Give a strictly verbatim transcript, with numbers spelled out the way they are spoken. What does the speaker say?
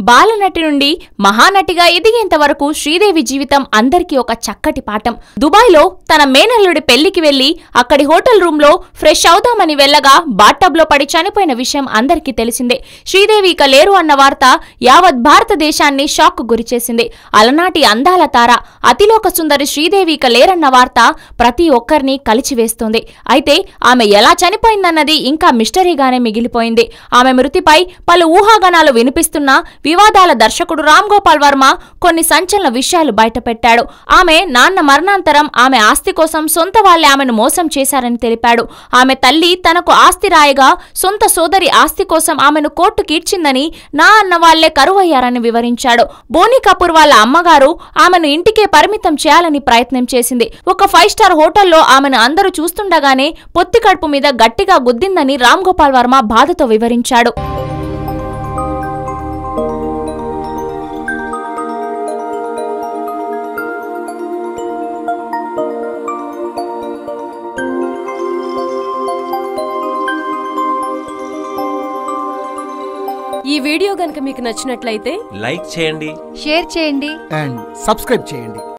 బాలనటి నుండి మహానటిగా ఎదిగేంత వరకు శ్రీదేవి జీవితం అందరికీ ఒక చక్కటి పాఠం. దుబాయ్లో తన మేనల్లుడి పెళ్లికి వెళ్లి అక్కడి హోటల్ రూమ్ లో ఫ్రెష్ అవుదామని వెళ్లగా బాత్టబ్ లో పడి చనిపోయిన విషయం అందరికీ తెలిసిందే. శ్రీదేవి ఇక లేరు అన్న వార్త యావత్ భారతదేశాన్ని షాక్ కు గురిచేసింది. అలనాటి అందాల తార అతిలోక సుందరి శ్రీదేవి ఇక లేరన్న వార్త ప్రతి ఒక్కరిని కలిచివేస్తోంది. అయితే ఆమె ఎలా చనిపోయిందన్నది ఇంకా మిస్టరీగానే మిగిలిపోయింది. ఆమె మృతిపై పలు ఊహాగానాలు వినిపిస్తున్నా వివాదాల దర్శకుడు రామ్ గోపాల్ వర్మ కొన్ని సంచలన విషయాలు బయటపెట్టాడు. ఆమె నాన్న మరణాంతరం ఆమె ఆస్తి కోసం సొంత వాళ్లే ఆమెను మోసం చేశారని తెలిపాడు. ఆమె తల్లి తనకు ఆస్తి రాయగా సొంత సోదరి ఆస్తి కోసం ఆమెను కోర్టుకి ఇచ్చిందని, నా అన్న వాళ్లే కరువయ్యారని వివరించాడు. బోనీ కపూర్ వాళ్ళ అమ్మగారు ఆమెను ఇంటికే పరిమితం చేయాలని ప్రయత్నం చేసింది. ఒక ఫైవ్ స్టార్ హోటల్లో ఆమెను అందరూ చూస్తుండగానే పొత్తి కడుపు మీద గట్టిగా గుద్దిందని రామ్ గోపాల్ వర్మ బాధతో వివరించాడు. ఈ వీడియో గనుక మీకు నచ్చినట్లయితే లైక్ చేయండి, షేర్ చేయండి అండ్ సబ్స్క్రైబ్ చేయండి.